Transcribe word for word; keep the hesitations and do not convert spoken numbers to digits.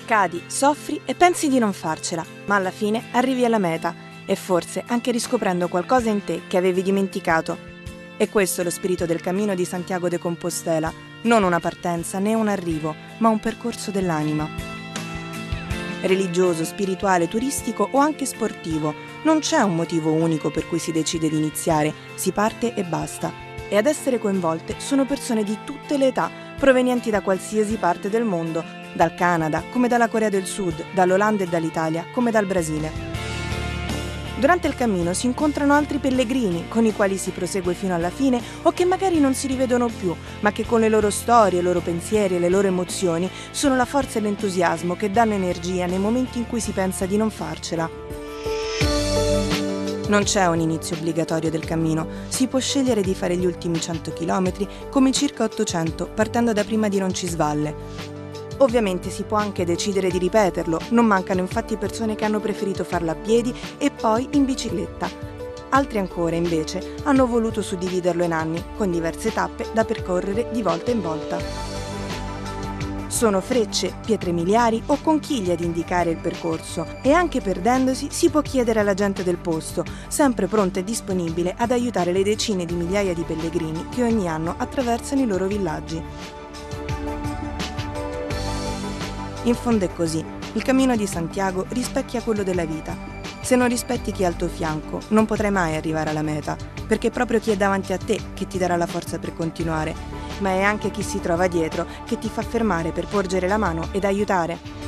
Cadi, soffri e pensi di non farcela, ma alla fine arrivi alla meta e forse anche riscoprendo qualcosa in te che avevi dimenticato. E questo è lo spirito del Cammino di Santiago de Compostela, non una partenza né un arrivo, ma un percorso dell'anima. Religioso, spirituale, turistico o anche sportivo, non c'è un motivo unico per cui si decide di iniziare, si parte e basta. E ad essere coinvolte sono persone di tutte le età, provenienti da qualsiasi parte del mondo, dal Canada come dalla Corea del Sud, dall'Olanda e dall'Italia come dal Brasile. Durante il cammino si incontrano altri pellegrini con i quali si prosegue fino alla fine o che magari non si rivedono più, ma che con le loro storie, i loro pensieri e le loro emozioni sono la forza e l'entusiasmo che danno energia nei momenti in cui si pensa di non farcela. Non c'è un inizio obbligatorio del cammino, si può scegliere di fare gli ultimi cento chilometri come circa ottocento, partendo da Prima di Roncisvalle. Ovviamente si può anche decidere di ripeterlo, non mancano infatti persone che hanno preferito farlo a piedi e poi in bicicletta. Altri ancora, invece, hanno voluto suddividerlo in anni, con diverse tappe da percorrere di volta in volta. Sono frecce, pietre miliari o conchiglie ad indicare il percorso e anche perdendosi si può chiedere alla gente del posto, sempre pronta e disponibile ad aiutare le decine di migliaia di pellegrini che ogni anno attraversano i loro villaggi. In fondo è così, il Cammino di Santiago rispecchia quello della vita. Se non rispetti chi è al tuo fianco, non potrai mai arrivare alla meta, perché è proprio chi è davanti a te che ti darà la forza per continuare, ma è anche chi si trova dietro che ti fa fermare per porgere la mano ed aiutare.